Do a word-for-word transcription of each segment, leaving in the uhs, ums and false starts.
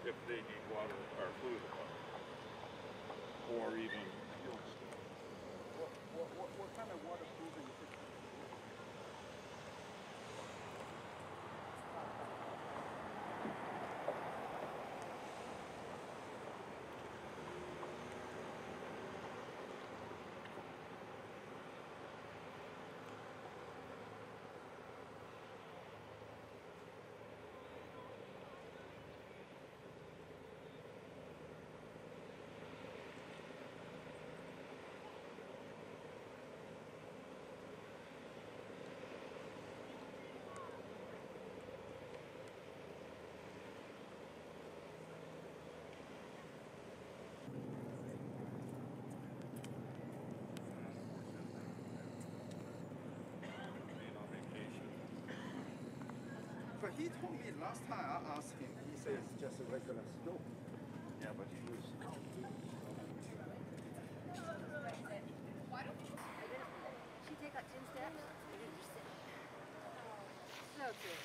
if they need water or food or even fuel. What, what, what, what kind of water food are you fixing? But he told me last time I asked him, he said it's just a regular snow. Yeah, but he was. Why don't you? She take out ten steps and then just sit. So cute.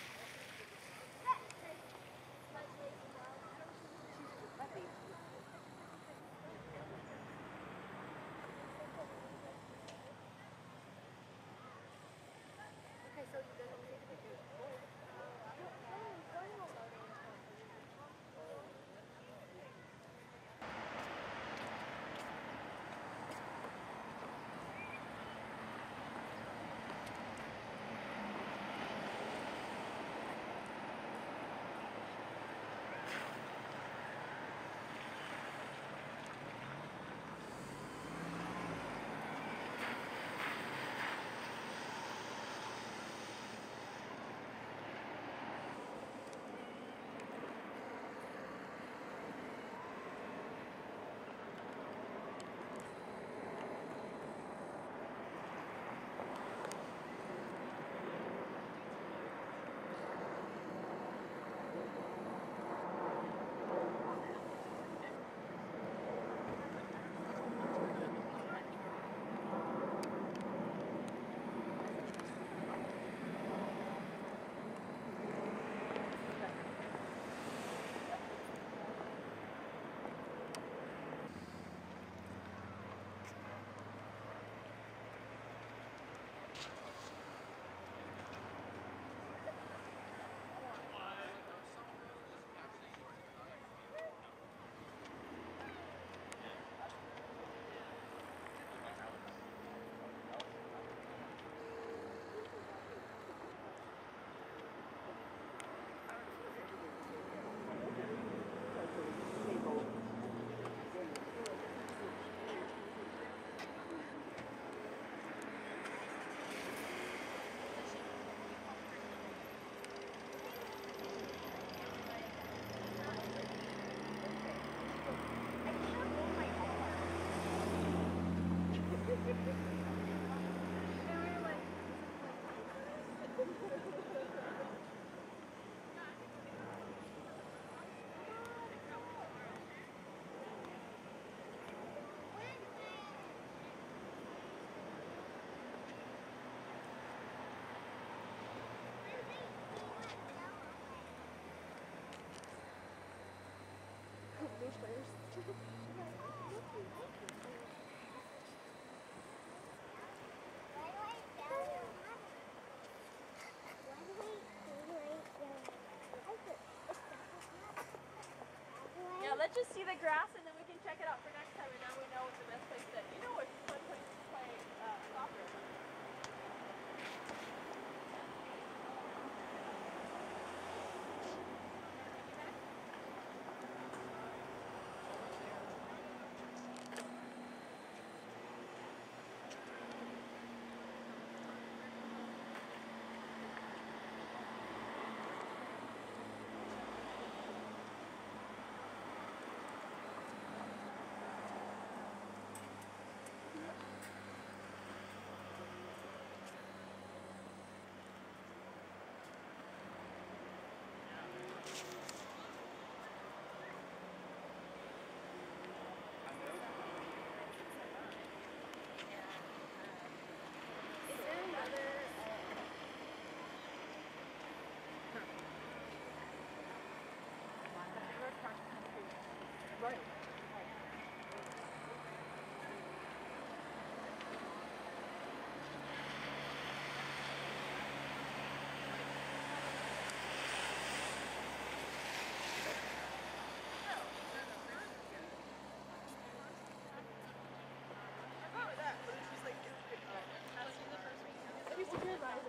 She's a puppy. Okay, so you don't take a picture. Yeah, let's just see the grass and then we can check it out for next time, and now we know the best place to, you know, it's a fun place to play uh, soccer.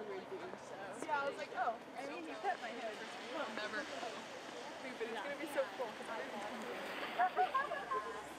a weird dude, so. Yeah, I was like, oh, I mean, he pet my head. Well, never. But it's gonna be so cool.